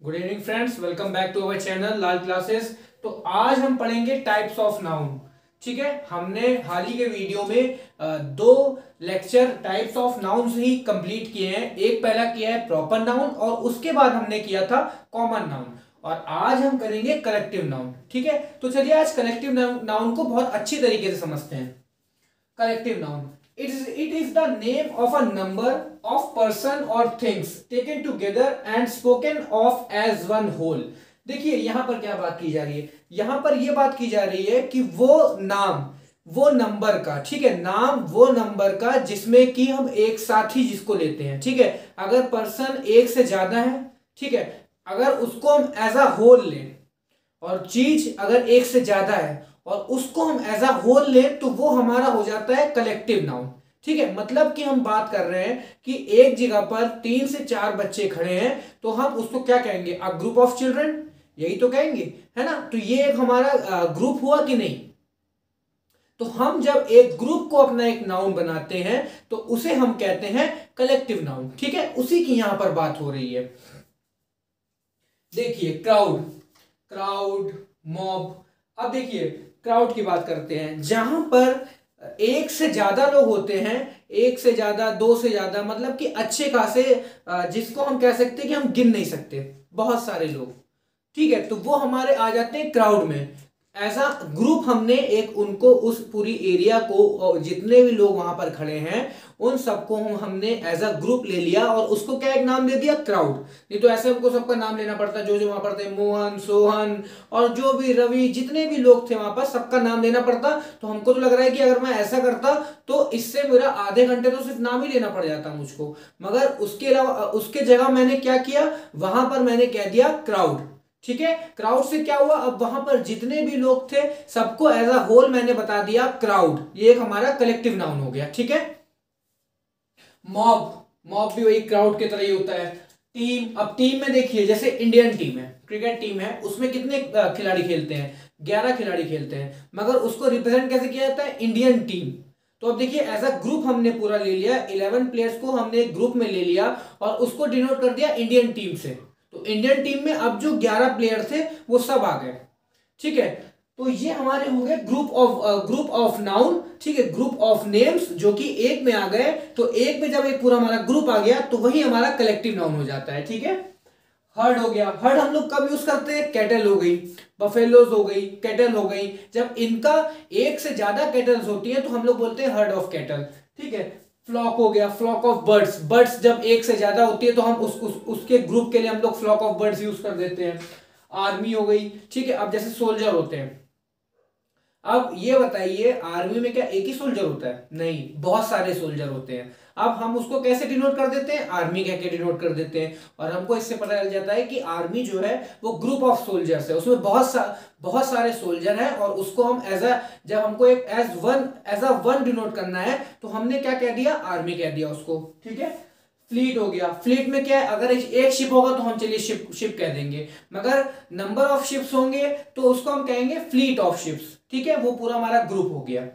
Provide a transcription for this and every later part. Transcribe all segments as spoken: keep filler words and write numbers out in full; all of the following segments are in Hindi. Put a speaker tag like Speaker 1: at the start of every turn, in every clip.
Speaker 1: Good evening friends, welcome back to our channel Lal classes. तो आज हम पढ़ेंगे टाइप्स ऑफ नाउन। ठीक है, हमने हाल ही के वीडियो में अ, दो लेक्चर टाइप्स ऑफ नाउन ही कंप्लीट किए हैं। एक पहला किया है प्रॉपर नाउन और उसके बाद हमने किया था कॉमन नाउन, और आज हम करेंगे कलेक्टिव नाउन। ठीक है, तो चलिए आज कलेक्टिव नाउन को बहुत अच्छी तरीके से समझते हैं। Collective noun. It is, it is the name of a number of person or things taken together and spoken of as one whole. देखिए यहां पर क्या बात की जा रही है, यहां पर यह बात की जा रही है कि वो नाम वो नंबर का, ठीक है, नाम वो नंबर का जिसमें कि हम एक साथ ही जिसको लेते हैं। ठीक है, अगर पर्सन एक से ज्यादा है, ठीक है, अगर उसको हम एज अ होल लें, और चीज अगर एक से ज्यादा है और उसको हम एज अ होल लें, तो वो हमारा हो जाता है कलेक्टिव नाउन। ठीक है, मतलब कि हम बात कर रहे हैं कि एक जगह पर तीन से चार बच्चे खड़े हैं, तो हम उसको क्या कहेंगे? अ ग्रुप ऑफ चिल्ड्रन, यही तो कहेंगे, है ना। तो ये एक हमारा ग्रुप हुआ कि नहीं। तो हम जब एक ग्रुप को अपना एक नाउन बनाते हैं तो उसे हम कहते हैं कलेक्टिव नाउन। ठीक है, उसी की यहां पर बात हो रही है। देखिए क्राउड, क्राउड, मॉब। अब देखिए क्राउड की बात करते हैं, जहां पर एक से ज्यादा लोग होते हैं, एक से ज्यादा, दो से ज्यादा, मतलब कि अच्छे खासे, जिसको हम कह सकते हैं कि हम गिन नहीं सकते, बहुत सारे लोग। ठीक है, तो वो हमारे आ जाते हैं क्राउड में। एज अ ग्रुप हमने एक उनको, उस पूरी एरिया को, जितने भी लोग वहां पर खड़े हैं उन सबको हम हमने एज अ ग्रुप ले लिया और उसको क्या एक नाम दे दिया? क्राउड। नहीं तो ऐसे हमको सबका नाम लेना पड़ता, जो जो वहां पर थे, मोहन, सोहन और जो भी रवि, जितने भी लोग थे वहां पर, सबका नाम लेना पड़ता। तो हमको तो लग रहा है कि अगर मैं ऐसा करता तो इससे मेरा आधे घंटे तो सिर्फ नाम ही लेना पड़ जाता मुझको। मगर उसके अलावा, उसके जगह मैंने क्या किया, वहां पर मैंने कह दिया क्राउड। ठीक है, क्राउड से क्या हुआ, अब वहां पर जितने भी लोग थे सबको एज अ होल मैंने बता दिया क्राउड। ये एक हमारा कलेक्टिव नाउन हो गया। ठीक है, मॉब, मॉब भी वही क्राउड की तरह ही होता है। टीम, अब टीम में देखिए, जैसे इंडियन टीम है, क्रिकेट टीम है, उसमें कितने खिलाड़ी खेलते हैं? ग्यारह खिलाड़ी खेलते हैं, मगर उसको रिप्रेजेंट कैसे किया जाता है? Indian team. तो अब देखिए एज अ ग्रुप हमने पूरा ले लिया, इलेवन प्लेयर्स को हमने ग्रुप में ले लिया और उसको डिनोट कर दिया इंडियन टीम से। तो इंडियन टीम में अब जो ग्यारह प्लेयर थे वो सब आ गए। ठीक है, तो ये हमारे हो गए group of group of noun. ठीक है, ग्रुप ऑफ नेम्स जो कि एक में आ गए। तो एक में जब एक पूरा हमारा ग्रुप आ गया तो वही हमारा कलेक्टिव नाउन हो जाता है। ठीक है, हर्ड हो गया। हर्ड हम लोग कब यूज करते हैं? कैटल हो गई, बफेलोज हो गई, कैटल हो गई। जब इनका एक से ज्यादा कैटल्स होती है तो हम लोग बोलते हैं हर्ड ऑफ कैटल। ठीक है, फ्लॉक हो गया, फ्लॉक ऑफ बर्ड्स। बर्ड्स जब एक से ज्यादा होती है तो हम उस, उस उसके ग्रुप के लिए हम लोग फ्लॉक ऑफ बर्ड्स यूज कर देते हैं। आर्मी हो गई। ठीक है, अब जैसे सोल्जर होते हैं, अब ये बताइए आर्मी में क्या एक ही सोल्जर होता है? नहीं, बहुत सारे सोल्जर होते हैं। अब हम उसको कैसे डिनोट कर देते हैं? आर्मी कह के डिनोट कर देते हैं। और हमको इससे पता चल जाता है कि आर्मी जो है वो ग्रुप ऑफ सोल्जर्स है, उसमें बहुत सा बहुत सारे सोल्जर हैं, और उसको हम एज अ, जब हमको एक as one as a one denote करना है तो हमने क्या कह दिया? आर्मी कह दिया उसको। ठीक है, फ्लीट हो गया। फ्लीट में क्या है, अगर एक शिप होगा तो हम चलिए शिप शिप कह देंगे, मगर नंबर ऑफ शिप्स होंगे तो उसको हम कहेंगे फ्लीट ऑफ शिप्स। ठीक है, वो पूरा हमारा ग्रुप हो गया।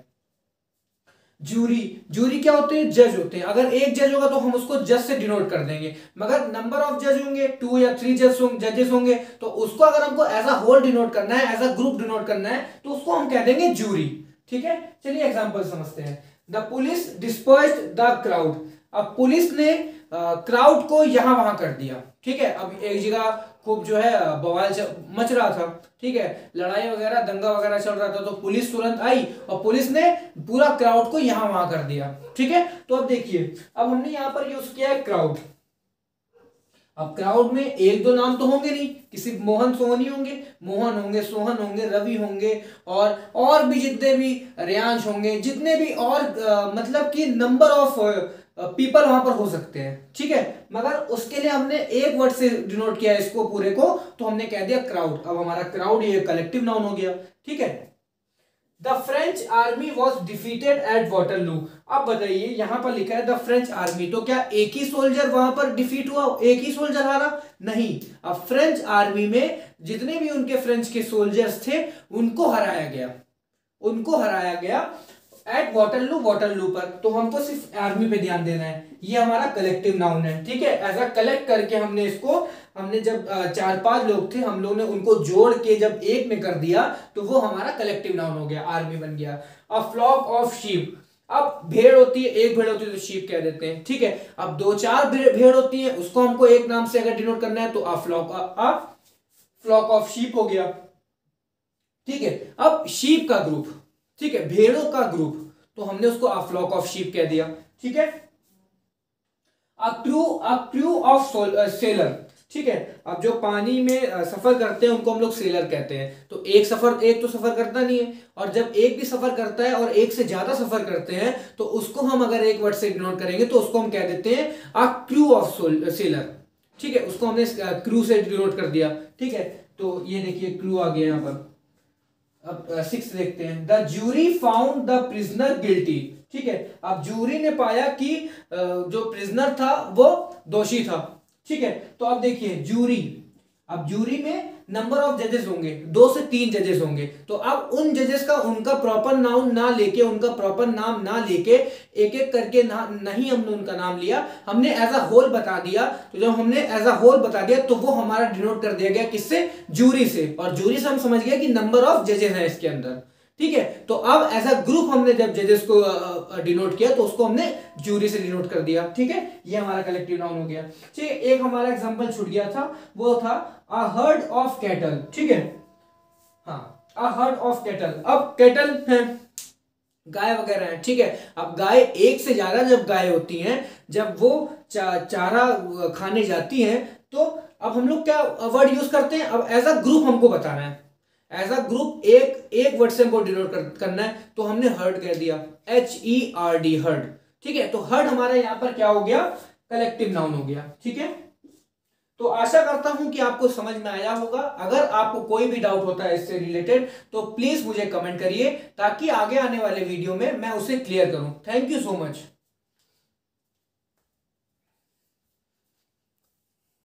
Speaker 1: जूरी, जूरी क्या होते हैं? जज होते हैं। अगर एक जज होगा तो हम उसको जज से डिनोट कर देंगे, मगर नंबर ऑफ जज होंगे, टू या थ्री जज जजेस होंगे, तो उसको अगर हमको एज अ होल डिनोट करना है, एज अ ग्रुप डिनोट करना है, तो उसको हम कह देंगे जूरी। ठीक है, चलिए एग्जांपल समझते हैं। The police dispersed the crowd. अब पुलिस ने क्राउड को यहां वहां कर दिया। ठीक है, अब एक जगह खूब जो है बवाल मच रहा था, ठीक है, लड़ाई वगैरह, दंगा वगैरह चल रहा था, तो पुलिस तुरंत आई और पुलिस ने पूरा क्राउड को यहां वहां कर दिया। ठीक है, तो अब देखिए, अब हमने यहां पर यूज किया है क्राउड। अब क्राउड में एक दो नाम तो होंगे नहीं, किसी मोहन सोहन ही होंगे, मोहन होंगे, सोहन होंगे, रवि होंगे, और और भी जितने भी रेयांश होंगे, जितने भी और आ, मतलब कि नंबर ऑफ पीपल वहां पर हो सकते हैं। ठीक है, मगर उसके लिए हमने एक वर्ड से डिनोट किया इसको पूरे को, तो हमने कह दिया क्राउड। अब हमारा क्राउड ये कलेक्टिव नाउन हो गया। ठीक है, the French army was defeated at Waterloo. अब बताइए यहां पर लिखा है द फ्रेंच आर्मी, तो क्या एक ही सोल्जर वहां पर डिफीट हुआ, एक ही सोल्जर हारा? नहीं, अब फ्रेंच आर्मी में जितने भी उनके फ्रेंच के सोल्जर्स थे उनको हराया गया, उनको हराया गया एट वाटरलू, वाटरलू पर, तो हमको सिर्फ आर्मी पे ध्यान देना है, ये हमारा कलेक्टिव नाउन है, ठीक है। ऐसा कलेक्ट करके हमने इसको, हमने जब चार पांच लोग थे, हम लोग ने उनको जोड़ के जब एक में कर दिया तो वो हमारा कलेक्टिव नाउन हो गया, आर्मी बन गया। अ फ्लॉक ऑफ शीप, अब भेड़ होती है, एक भेड़ होती है तो शीप कह देते हैं, ठीक है। अब दो चार भेड़ होती है, उसको हमको एक नाम से अगर डिनोट करना है तो a flock, a flock of sheep हो गया, ठीक है। अब शीप का ग्रुप, ठीक है, भेड़ों का ग्रुप, तो हमने उसको अ फ्लॉक ऑफ शीप कह दिया, ठीक है। A crew, a crew of sailor, ठीक है। अब जो पानी में सफर करते हैं उनको हम लोग सेलर कहते हैं। तो एक सफर, एक तो सफर करता नहीं है, और जब एक भी सफर करता है और एक से ज्यादा सफर करते हैं तो उसको हम अगर एक वर्ड से डिनोट करेंगे तो उसको हम कह देते हैं अ क्रू ऑफ सेलर, ठीक है। उसको हमने क्रू से डिनोट कर दिया, ठीक है। तो ये देखिए क्रू आ गया यहां पर। अब सिक्स देखते हैं। The jury found the prisoner guilty, ठीक है। अब जूरी ने पाया कि जो प्रिजनर था वो दोषी था, ठीक है। तो अब देखिए जूरी, अब जूरी में नंबर ऑफ जजेस होंगे, दो से तीन जजेस होंगे, तो अब उन जजेस का उनका प्रॉपर नाउन ना लेके, उनका प्रॉपर नाम ना लेके, एक एक करके ना, नहीं हमने उनका नाम लिया, हमने एज अ होल बता दिया। तो जब हमने एज अ होल बता दिया तो वो हमारा डिनोट कर दिया गया किससे, जूरी से, और जूरी से हम समझ गए कि नंबर ऑफ जजेस हैं इसके अंदर, ठीक है। तो अब एज अ ग्रुप हमने जब जजेस को डिनोट किया तो उसको हमने जूरी से डिनोट कर दिया, ठीक है। ये हमारा कलेक्टिव नाउन हो गया, ठीक है। एक हमारा एग्जांपल छूट गया था, वो था अ हर्ड ऑफ कैटल, ठीक है। हाँ, अ हर्ड ऑफ कैटल, अब कैटल है गाय वगैरह है, ठीक है। अब गाय, एक से ज्यादा जब गाय होती हैं, जब वो चा, चारा खाने जाती हैं, तो अब हम लोग क्या वर्ड यूज करते हैं, अब एज अ ग्रुप हमको बताना है, एज अ ग्रुप एक एक वर्ड से हमको डिनोट कर, करना है, तो हमने हर्ड कह दिया, H E R D, herd, ठीक है। तो हर्ड हमारा यहां पर क्या हो गया, कलेक्टिव नाउन हो गया, ठीक है। तो आशा करता हूं कि आपको समझ में आया होगा। अगर आपको कोई भी डाउट होता है इससे रिलेटेड तो प्लीज मुझे कमेंट करिए, ताकि आगे आने वाले वीडियो में मैं उसे क्लियर करूं। Thank you so much.